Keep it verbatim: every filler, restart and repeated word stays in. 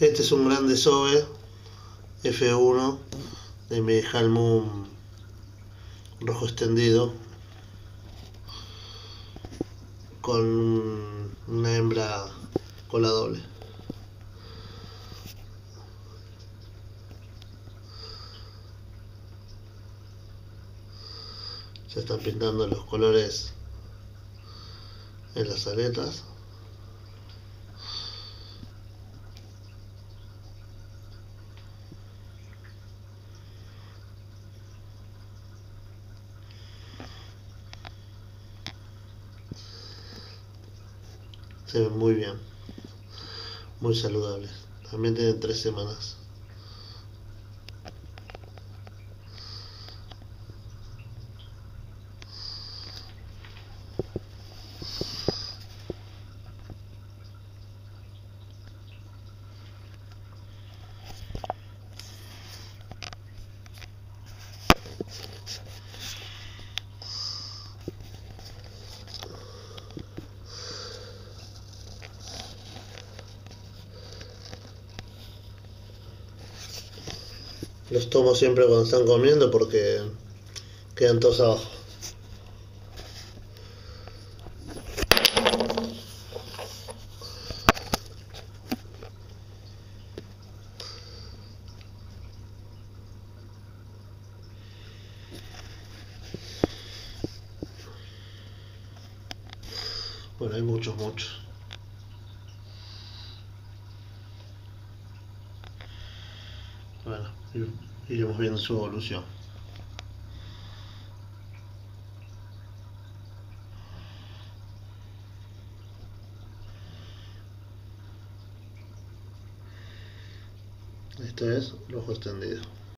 Este es un gran desove F uno de mi Halmoon rojo extendido con una hembra cola doble. Se están pintando los colores en las aletas. Se ven muy bien, muy saludables. También tienen tres semanas. Los tomo siempre cuando están comiendo porque quedan todos abajo. Bueno, hay muchos, muchos. Bueno, iremos viendo su evolución. Esto es rojo extendido.